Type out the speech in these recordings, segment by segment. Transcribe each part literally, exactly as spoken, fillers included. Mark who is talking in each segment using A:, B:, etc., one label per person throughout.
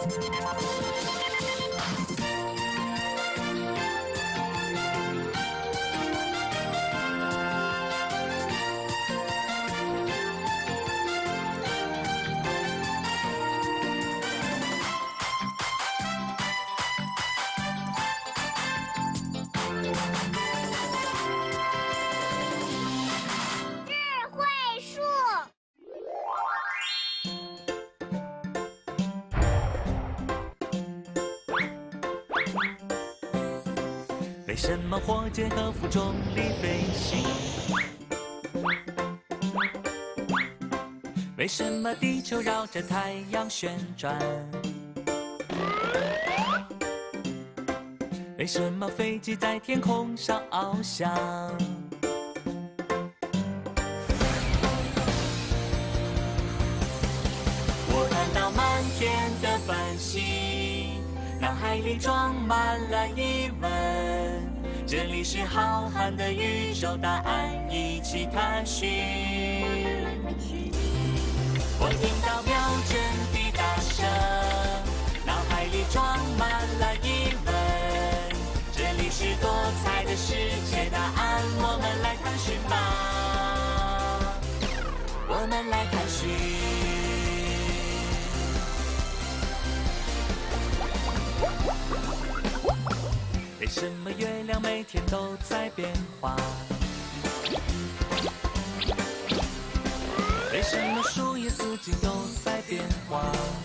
A: 为什么火箭和负重力飞行？为什么地球绕着太阳旋转？为什么飞机在天空上翱翔？我看到满天的繁星，脑海里装满了疑问。这里是浩瀚的宇宙，答案一起探寻。我听到秒针的大声，脑海里装满了疑问。这里是多彩的世界，答案我们来探寻吧。我们来探寻。为什么月亮每天都在变化？为什么树叶四季都在变化？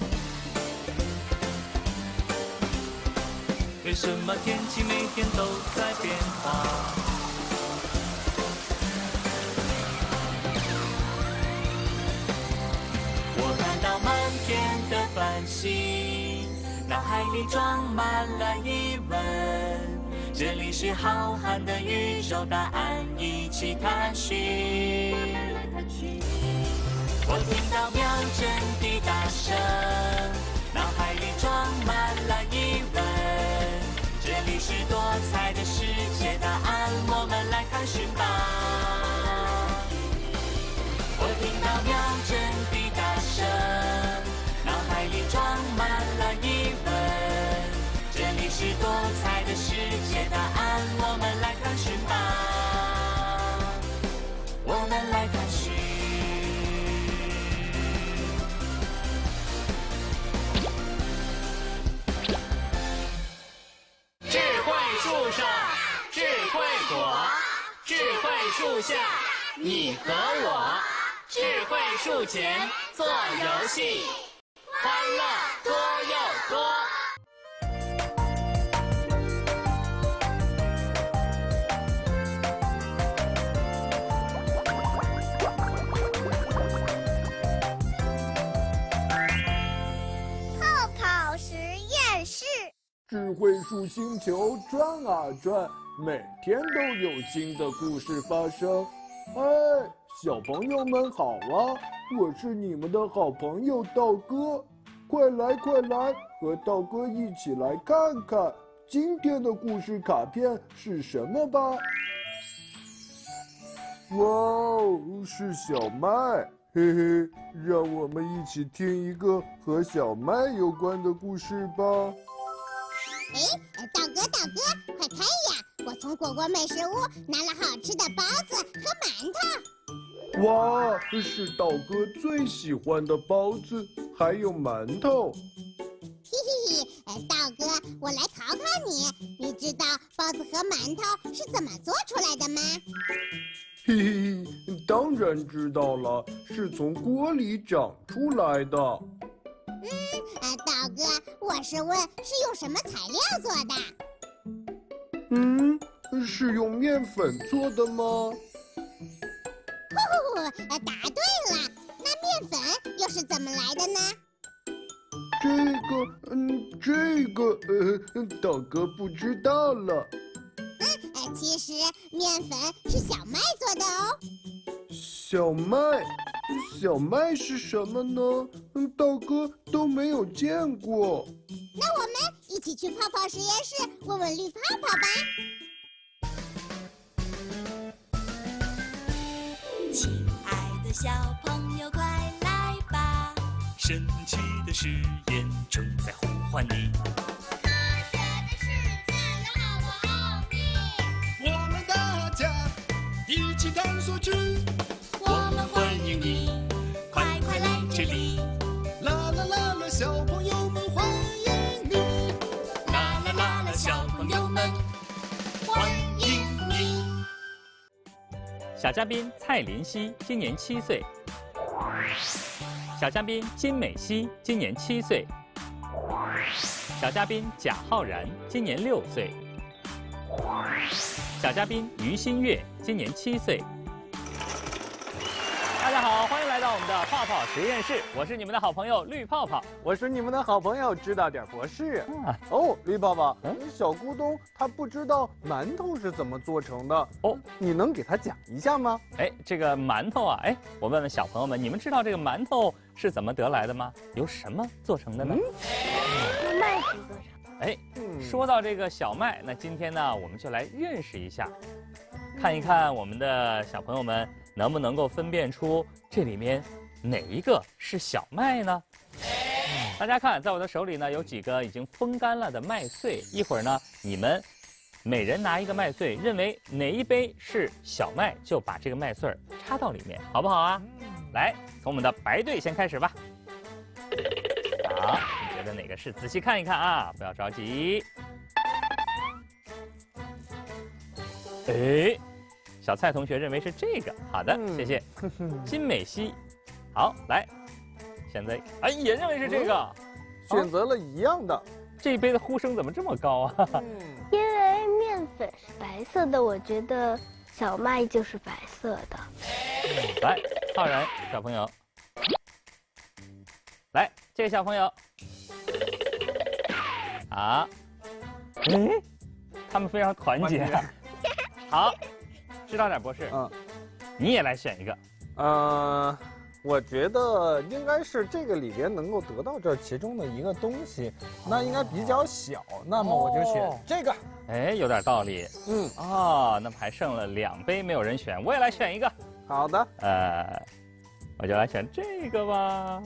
A: 为什么天气每天都在变化？我看到满天的繁星，脑海里装满了疑问。这里是浩瀚的宇宙，答案一起探寻。我听到秒针的大声，脑海里装满了疑问。这里是多彩的世界，答案我们来探寻吧。我听到秒针的大声，脑海里装满了疑问。这里是多彩的世界，答案我们来探寻吧。我们来探寻。
B: 智慧树上，智慧果，智慧树下，你和我。智慧树前做游戏，欢乐多又多。
C: 智慧树星球转啊转，每天都有新的故事发生。哎，小朋友们好啊！我是你们的好朋友道哥，快来快来，和道哥一起来看看今天的故事卡片是什么吧。哇哦，是小麦，嘿嘿，让我们一起听一个和小麦有关的故事吧。
D: 哎，道哥，道哥，快看呀！我从果果美食屋拿了好吃的包子和馒头。
C: 哇，是道哥最喜欢的包子，还有馒头。
D: 嘿嘿嘿，道哥，我来考考你，你知道包子和馒头是怎么做出来的吗？
C: 嘿嘿，当然知道了，是从锅里长出来的。
D: 嗯，呃，道哥，我是问是用什么材料做的？
C: 嗯，是用面粉做的吗？
D: 哦，答对了。那面粉又是怎么来的呢？
C: 这个，嗯，这个，呃，道哥不知道了。
D: 嗯，呃，其实面粉是小麦做的哦。
C: 小麦。小麦是什么呢？嗯，道哥都没有见过。
D: 那我们一起去泡泡实验室问问绿泡泡吧。
E: 亲爱的小朋友，快来吧！
A: 神奇的的实验正在呼唤你。
E: 我们大家一起探索去，
A: 我们欢迎你，快快来这里！
E: 啦啦啦啦，小朋友们欢迎你！
A: 啦啦啦啦，小朋友们欢迎你！
B: 小嘉宾蔡林熙今年七岁，小嘉宾金美熙今年七岁，小嘉宾贾浩然今年六岁，小嘉宾于新月今年七岁。大家好，欢迎来到我们的泡泡实验室，我是你们的好朋友绿泡泡。
C: 我是你们的好朋友知道点博士。
B: 啊，
C: 哦，绿爸爸，
B: 嗯
C: 小咕咚他不知道馒头是怎么做成的
B: 哦，
C: 你能给他讲一下吗？
B: 哎，这个馒头啊，哎，我问问小朋友们，你们知道这个馒头是怎么得来的吗？由什么做成的呢？
D: 用麦子做成。
B: 哎，
C: 嗯
B: 说到这个小麦，那今天呢，我们就来认识一下，看一看我们的小朋友们能不能够分辨出这里面哪一个是小麦呢？大家看，在我的手里呢有几个已经风干了的麦穗，一会儿呢你们每人拿一个麦穗，认为哪一杯是小麦，就把这个麦穗儿插到里面，好不好啊？来，从我们的白队先开始吧。好，你觉得哪个是？仔细看一看啊，不要着急。哎，小蔡同学认为是这个，好的，
C: 嗯
B: 谢谢。金美熙，好，来，现在哎也认为是这个，
C: 选择了一样的。
B: 这一杯的呼声怎么这么高啊？
C: 嗯，
F: 因为面粉是白色的，我觉得小麦就是白色的。
B: 来，浩然小朋友，来，这个小朋友，好，哎，他们非常团结。好，知道点博士，
C: 嗯，
B: 你也来选一个。
C: 呃，我觉得应该是这个里边能够得到这其中的一个东西，那应该比较小，那么我就选
B: 哦
C: 这个。
B: 哎，有点道理。
C: 嗯，
B: 哦，那么还剩了两杯没有人选，我也来选一个。
C: 好的。
B: 呃，我就来选这个吧。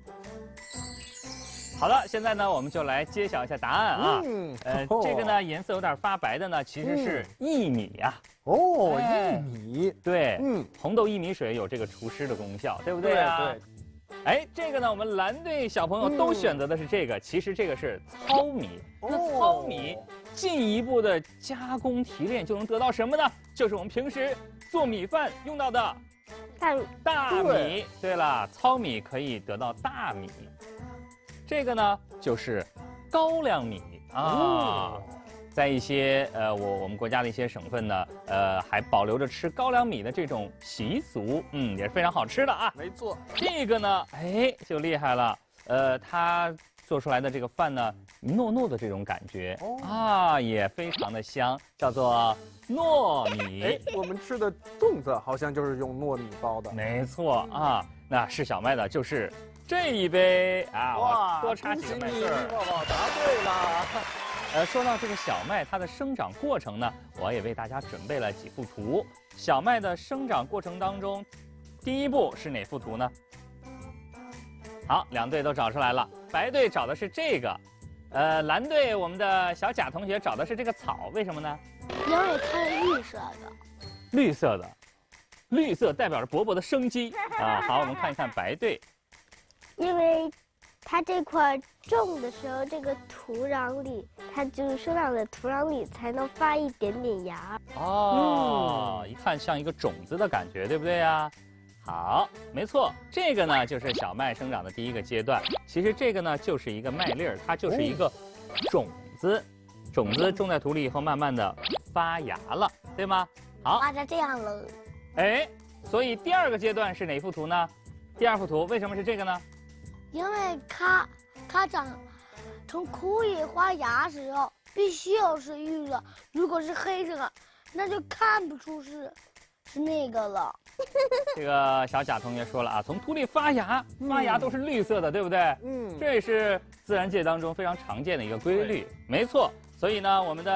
B: 好了，现在呢，我们就来揭晓一下答案啊。
C: 嗯，
B: 呃，
C: 哦
B: 这个呢，颜色有点发白的呢，其实是薏米呀、
C: 哦，
B: 哎
C: 薏米。
B: 对，
C: 嗯，
B: 红豆薏米水有这个除湿的功效，对不对啊？
C: 对。
B: 哎，这个呢，我们蓝队小朋友都选择的是这个，其实这个是糙米。那糙米进一步的加工提炼，就能得到什么呢？就是我们平时做米饭用到的
F: 大米
B: 大米。
C: 对
B: 对了，糙米可以得到大米。这个呢，就是高粱米啊。
C: 哦
B: 在一些呃，我我们国家的一些省份呢，呃，还保留着吃高粱米的这种习俗，嗯，也是非常好吃的啊。
C: 没错。
B: 这个呢，哎，就厉害了，呃，它做出来的这个饭呢，糯糯的这种感觉，
C: 哦
B: 啊，也非常的香，叫做糯米。
C: 哎，我们吃的粽子好像就是用糯米包的。
B: 没错啊，那是小麦的，就是这一杯啊，我多插几个麦穗儿。
C: 宝宝答对了。
B: 呃，说到这个小麦，它的生长过程呢，我也为大家准备了几幅图。小麦的生长过程当中，第一步是哪幅图呢？好，两队都找出来了。白队找的是这个，呃，蓝队我们的小贾同学找的是这个草，为什么呢？
F: 因为它是绿色的。
B: 绿色的，绿色代表着勃勃的生机啊。好，我们看一看白队。
F: 因为它这块种的时候，这个土壤里，它就是生长在土壤里才能发一点点芽。
B: 哦，嗯、一看像一个种子的感觉，对不对呀？好，没错，这个呢就是小麦生长的第一个阶段。其实这个呢就是一个麦粒儿，它就是一个种子，种子种在土里以后，慢慢的发芽了，对吗？好，
F: 发成这样了。
B: 哎，所以第二个阶段是哪幅图呢？第二幅图为什么是这个呢？
F: 因为它它长从土里发芽时候，必须要是绿的，如果是黑色的，那就看不出是是那个了。
B: 这个小贾同学说了啊，从土里发芽，发芽都是绿色的，对不对？
C: 嗯，
B: 这也是自然界当中非常常见的一个规律。没错，所以呢，我们的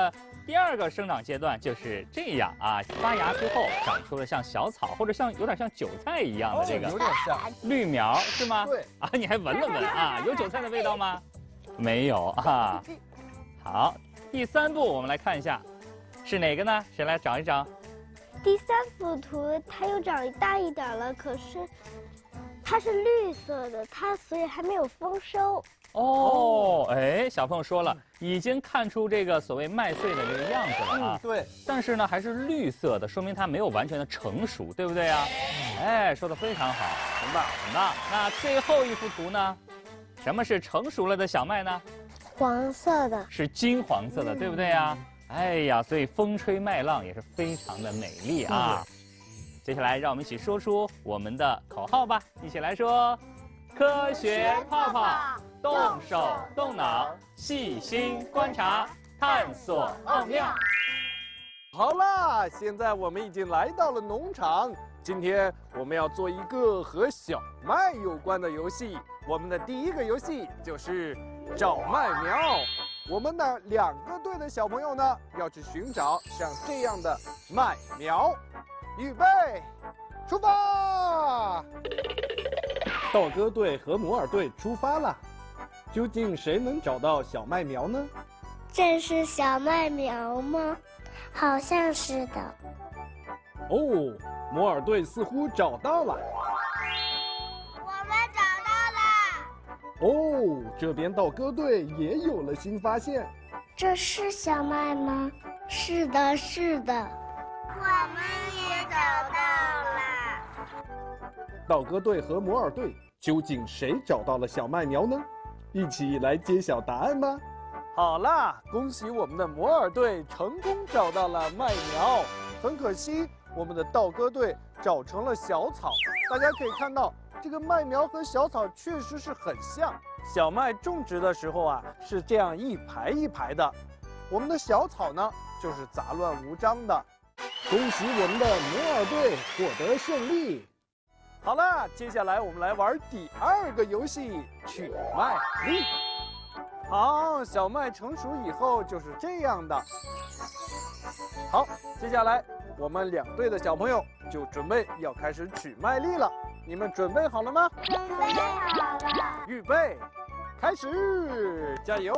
B: 第二个生长阶段就是这样啊，发芽之后长出了像小草或者像有点像韭菜一样的这个，
C: 有点像
B: 绿苗是吗？
C: 对
B: 啊，你还闻了闻啊，有韭菜的味道吗？没有啊。好，第三步我们来看一下，是哪个呢？谁来找一找？
F: 第三幅图它又长大一点了，可是它是绿色的，它所以还没有丰收。
B: 哦，哎，小朋友说了，已经看出这个所谓麦穗的这个样子了啊。
C: 嗯，对。
B: 但是呢，还是绿色的，说明它没有完全的成熟，对不对啊？哎，说的非常好，很棒，很棒。那最后一幅图呢？什么是成熟了的小麦呢？
F: 黄色的，
B: 是金黄色的，对不对啊？哎呀，所以风吹麦浪也是非常的美丽啊。接下来，让我们一起说出我们的口号吧，一起来说：科学泡泡，动手动脑，细心观察，探索奥妙。
C: 好啦，现在我们已经来到了农场。今天我们要做一个和小麦有关的游戏。我们的第一个游戏就是找麦苗。我们的两个队的小朋友呢，要去寻找像这样的麦苗。预备，出发！道哥队和摩尔队出发了。究竟谁能找到小麦苗呢？
F: 这是小麦苗吗？好像是的。
C: 哦，摩尔队似乎找到了。
F: 我们找到了。
C: 哦，这边道哥队也有了新发现。
F: 这是小麦吗？是的，是的。我们也找到了。
C: 道哥队和摩尔队究竟谁找到了小麦苗呢？一起来揭晓答案吧。好啦，恭喜我们的摩尔队成功找到了麦苗。很可惜，我们的道哥队找成了小草。大家可以看到，这个麦苗和小草确实是很像。小麦种植的时候啊，是这样一排一排的。我们的小草呢，就是杂乱无章的。恭喜我们的摩尔队获得胜利。好了，接下来我们来玩第二个游戏——取麦粒。好，小麦成熟以后就是这样的。好，接下来我们两队的小朋友就准备要开始取麦粒了。你们准备好了吗？
F: 准备好了。
C: 预备，开始，加油！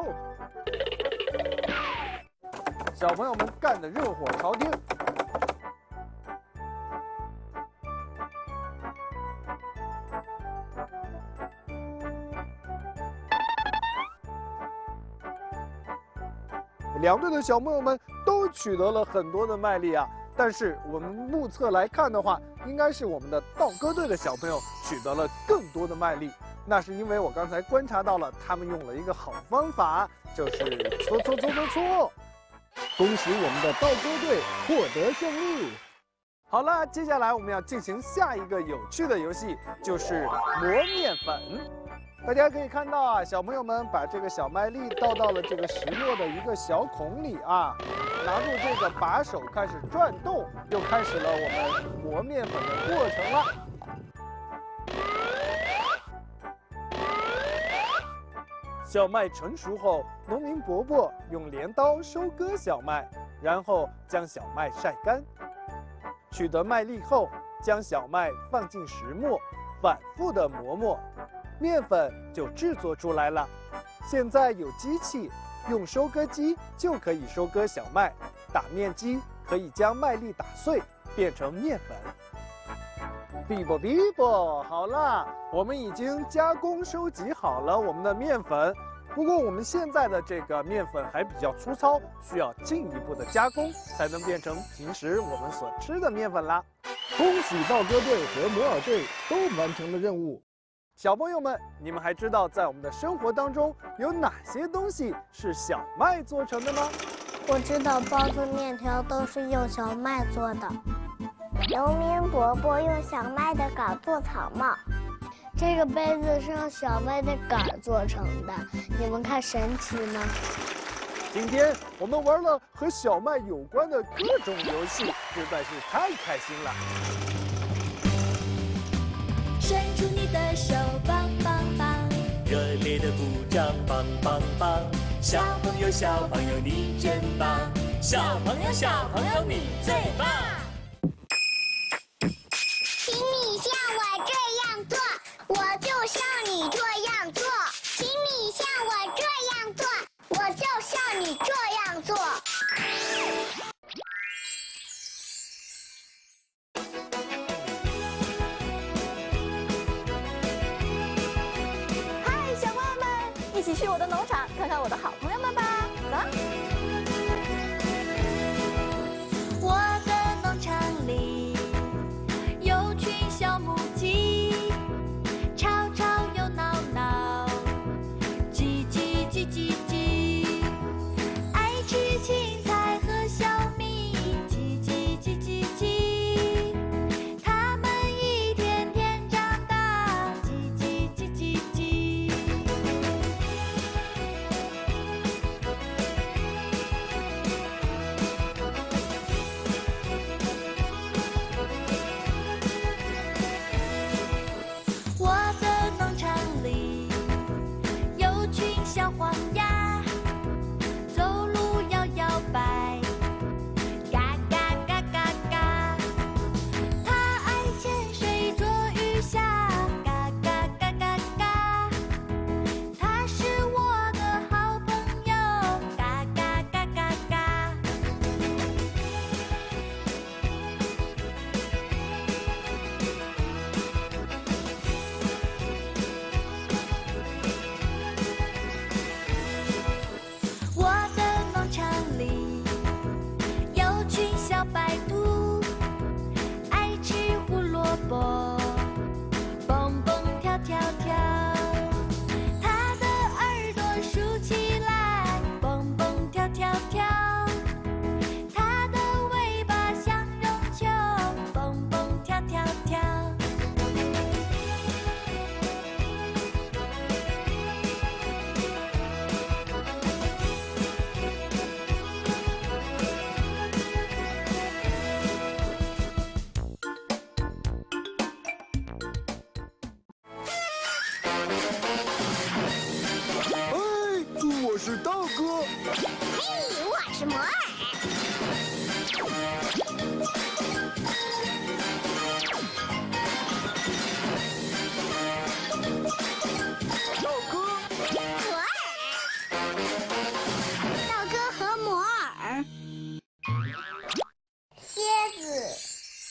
C: 小朋友们干得热火朝天。两队的小朋友们都取得了很多的麦粒啊，但是我们目测来看的话，应该是我们的道哥队的小朋友取得了更多的麦粒。那是因为我刚才观察到了，他们用了一个好方法，就是搓搓搓搓搓。恭喜我们的道哥队获得胜利。好了，接下来我们要进行下一个有趣的游戏，就是磨面粉。大家可以看到啊，小朋友们把这个小麦粒倒到了这个石磨的一个小孔里啊，拿住这个把手开始转动，又开始了我们磨面粉的过程了。小麦成熟后，农民伯伯用镰刀收割小麦，然后将小麦晒干。取得麦粒后，将小麦放进石磨，反复的磨磨。面粉就制作出来了。现在有机器，用收割机就可以收割小麦，打面机可以将麦粒打碎，变成面粉。哔啵哔啵，好啦，我们已经加工收集好了我们的面粉。不过我们现在的这个面粉还比较粗糙，需要进一步的加工，才能变成平时我们所吃的面粉啦。恭喜道哥队和摩尔队都完成了任务。小朋友们，你们还知道在我们的生活当中有哪些东西是小麦做成的吗？
F: 我知道包子、面条都是用小麦做的。农民伯伯用小麦的杆做草帽。这个杯子是用小麦的杆做成的，你们看神奇吗？
C: 今天我们玩了和小麦有关的各种游戏，实在是太开心了。
A: 伸出你的手，棒棒棒！热烈的鼓掌，棒棒棒！小朋友，小朋友，你真棒！
B: 小朋友，小朋友，你最棒！
D: 请你像我这样做，我就像你这样做。请你像我这样做，我就像你这样做。
G: 嗨，小朋友们，一起去我的农场看看我的好朋友们吧！走。
H: 我的农场里有群小母鸡，吵吵又闹闹，叽叽叽叽叽，爱吃青菜和小米，叽叽叽叽叽，它们一天天长大，叽叽叽叽叽。我的农场里有群小黄鸭，走路摇摇摆，嘎嘎嘎嘎嘎。它爱潜水捉鱼虾，嘎嘎嘎嘎嘎。它是我的好朋友，嘎嘎嘎嘎嘎。我的农场里有群小白兔，爱吃胡萝卜，蹦蹦跳跳跳。它的耳朵竖起来，蹦蹦跳跳跳。它的尾巴像绒球，蹦蹦跳跳跳。
C: 哎，我是大哥。
D: 嘿，我是摩尔。
C: 大哥，
D: 摩尔，道哥和摩尔，蝎子。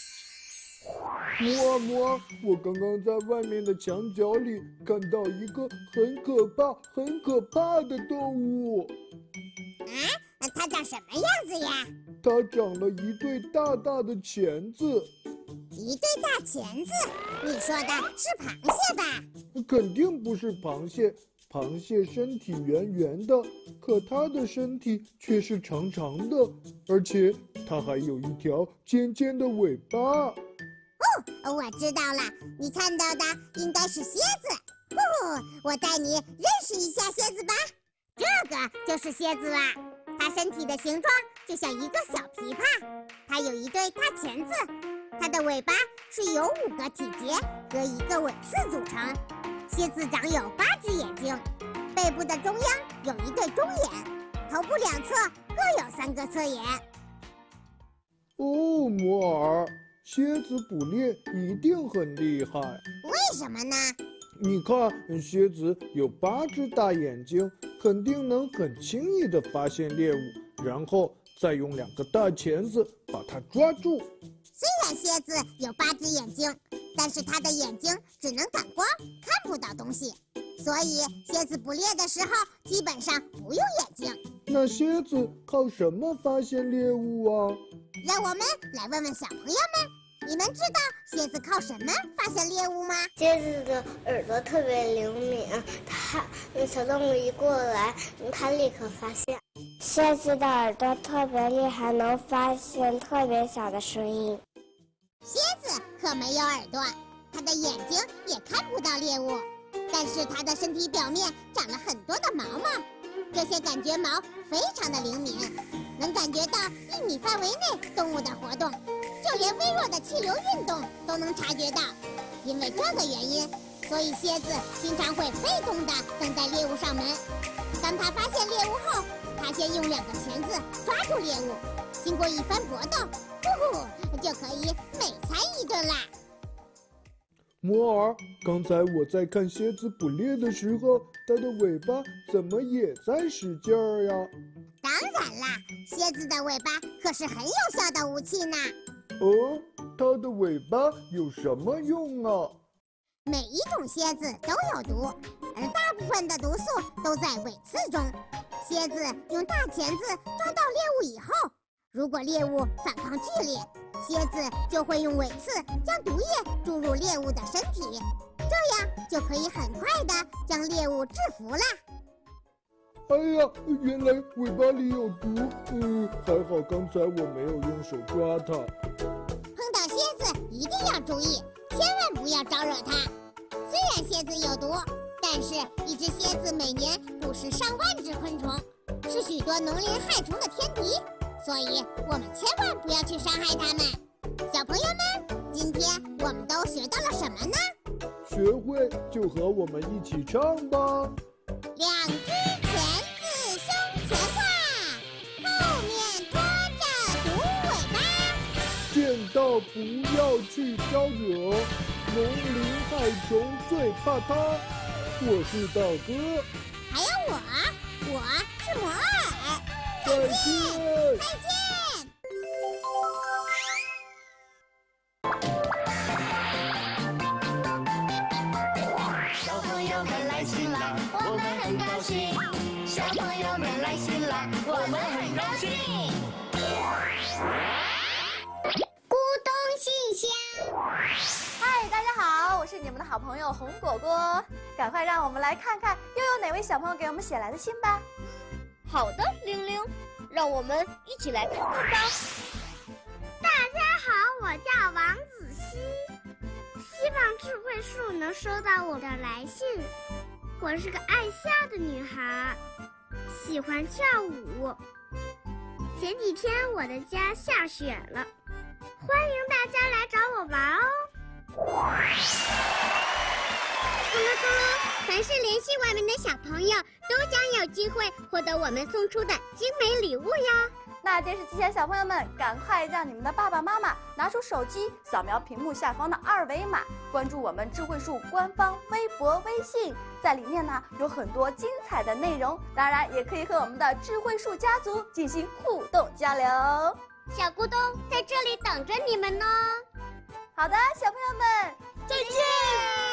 C: 摩尔摩尔，我刚刚在外面的墙角里看到一个很可怕、很可怕的动物。
D: 啊，它长什么样子呀？
C: 它长了一对大大的钳子，
D: 一对大钳子。你说的是螃蟹吧？
C: 肯定不是螃蟹。螃蟹身体圆圆的，可它的身体却是长长的，而且它还有一条尖尖的尾巴。
D: 哦，我知道了，你看到的应该是蝎子。呼，我带你认识一下蝎子吧。这个就是蝎子啦，它身体的形状就像一个小琵琶，它有一对大钳子，它的尾巴是由五个体节和一个尾刺组成。蝎子长有八只眼睛，背部的中央有一对中眼，头部两侧各有三个侧眼。
C: 哦，摩尔，蝎子捕猎一定很厉害。
D: 为什么呢？
C: 你看，蝎子有八只大眼睛，肯定能很轻易地发现猎物，然后再用两个大钳子把它抓住。
D: 虽然蝎子有八只眼睛，但是它的眼睛只能感光，看不到东西，所以蝎子捕猎的时候基本上不用眼睛。
C: 那蝎子靠什么发现猎物啊？
D: 让我们来问问小朋友们，你们知道蝎子靠什么发现猎物吗？
I: 蝎子的耳朵特别灵敏，它小动物一过来，它立刻发现。蝎子的耳朵特别厉害，能发现特别小的声音。
D: 蝎子可没有耳朵，它的眼睛也看不到猎物，但是它的身体表面长了很多的毛毛，这些感觉毛非常的灵敏，能感觉到一米范围内动物的活动，就连微弱的气流运动都能察觉到。因为这个原因，所以蝎子经常会被动地等待猎物上门。当它发现猎物后， 他先用两个钳子抓住猎物，经过一番搏斗，呼呼，就可以美餐一顿啦。
C: 摩尔，刚才我在看蝎子捕猎的时候，它的尾巴怎么也在使劲儿呀？
D: 当然啦，蝎子的尾巴可是很有效的武器呢。
C: 哦，它的尾巴有什么用啊？
D: 每一种蝎子都有毒，而大部分的毒素都在尾刺中。蝎子用大钳子抓到猎物以后，如果猎物反抗剧烈，蝎子就会用尾刺将毒液注入猎物的身体，这样就可以很快地将猎物制服啦。
C: 哎呀，原来尾巴里有毒，嗯，还好刚才我没有用手抓它。
D: 碰到蝎子一定要注意，千万不要招惹它。虽然蝎子有毒，但是一只蝎子每年捕食上万只昆虫，是许多农林害虫的天敌，所以我们千万不要去伤害它们。小朋友们，今天我们都学到了什么呢？
C: 学会就和我们一起唱吧。
D: 两只钳子胸前挂，后面拖着毒尾巴。
C: 见到不要去招惹，农林害虫最怕它。我是大哥，
D: 还有我，我是摩尔。
C: 再见，
D: 再见。
A: 小朋友们来新啦，我们很高兴。小朋友们来新啦，我们很高兴。
D: 咕咚信箱。
G: 嗨，大家好，我是你们的好朋友红果果，赶快让我们来看看又有哪位小朋友给我们写来的信吧。
F: 好的，玲玲，让我们一起来看看吧。
J: 大家好，我叫王子熙，希望智慧树能收到我的来信。我是个爱笑的女孩，喜欢跳舞。前几天我的家下雪了，欢迎大家来找我玩哦。咕噜咕噜，凡是联系我们的小朋友都将有机会获得我们送出的精美礼物呀！
G: 那电视机前小朋友们，赶快让你们的爸爸妈妈拿出手机，扫描屏幕下方的二维码，关注我们智慧树官方微博、微信，在里面呢有很多精彩的内容，当然也可以和我们的智慧树家族进行互动交流。
J: 小咕咚在这里等着你们呢。
G: 好的，小朋友们，
F: 再见。